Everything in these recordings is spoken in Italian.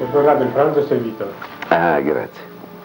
Corrado, il pranzo è servito. Ah, grazie.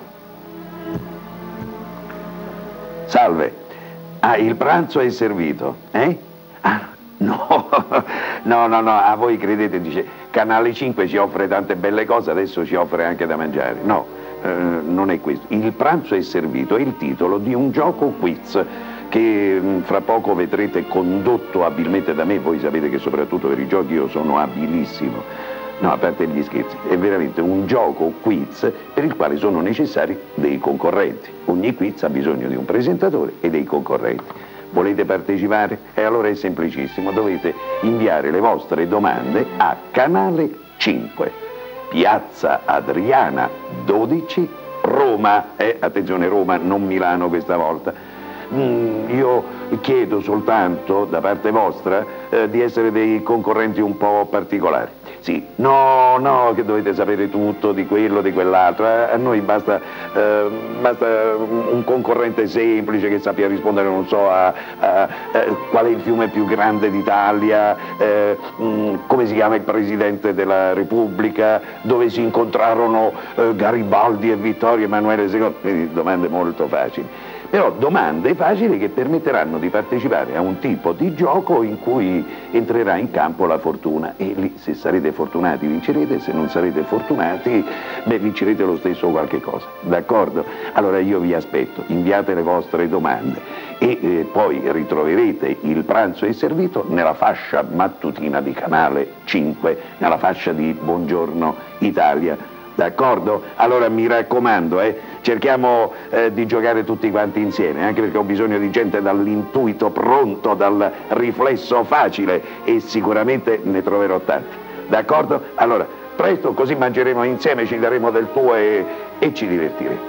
Salve. Ah, il pranzo è servito, eh? Ah, no, no, a voi credete, dice, Canale 5 ci offre tante belle cose, adesso ci offre anche da mangiare. No, non è questo. Il pranzo è servito, è il titolo di un gioco quiz che fra poco vedrete condotto abilmente da me. Voi sapete che soprattutto per i giochi io sono abilissimo. No, a parte gli scherzi, è veramente un gioco quiz per il quale sono necessari dei concorrenti. Ogni quiz ha bisogno di un presentatore e dei concorrenti. Volete partecipare? E allora è semplicissimo, dovete inviare le vostre domande a Canale 5, Piazza Adriana 12, Roma. Attenzione, Roma, non Milano questa volta. Io chiedo soltanto da parte vostra di essere dei concorrenti un po' particolari. Sì, no, che dovete sapere tutto di quello, di quell'altro. A noi basta un concorrente semplice che sappia rispondere, non so, qual è il fiume più grande d'Italia, come si chiama il Presidente della Repubblica, dove si incontrarono Garibaldi e Vittorio Emanuele II. Quindi domande molto facili. Però domande facili che permetteranno di partecipare a un tipo di gioco in cui entrerà in campo la fortuna e lì, se sarete fortunati vincerete, se non sarete fortunati, beh, vincerete lo stesso qualche cosa, d'accordo? Allora io vi aspetto, inviate le vostre domande e poi ritroverete il pranzo è servito nella fascia mattutina di Canale 5, nella fascia di Buongiorno Italia. D'accordo? Allora mi raccomando, cerchiamo di giocare tutti quanti insieme, anche perché ho bisogno di gente dall'intuito pronto, dal riflesso facile e sicuramente ne troverò tanti. D'accordo? Allora, presto, così mangeremo insieme, ci daremo del tuo e ci divertiremo.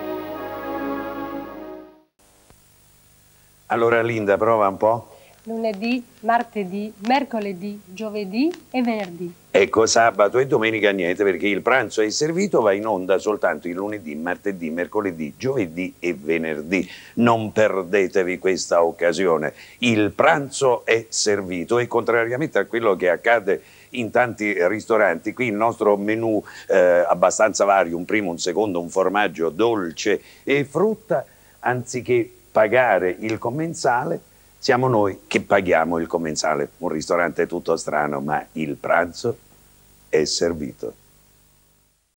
Allora Linda, prova un po'. Lunedì, martedì, mercoledì, giovedì e venerdì. Ecco, sabato e domenica niente, perché il pranzo è servito, va in onda soltanto il lunedì, martedì, mercoledì, giovedì e venerdì. Non perdetevi questa occasione. Il pranzo è servito e contrariamente a quello che accade in tanti ristoranti, qui il nostro menù abbastanza vario, un primo, un secondo, un formaggio, dolce e frutta, anziché pagare il commensale, siamo noi che paghiamo il commensale. Un ristorante tutto strano, ma il pranzo è servito.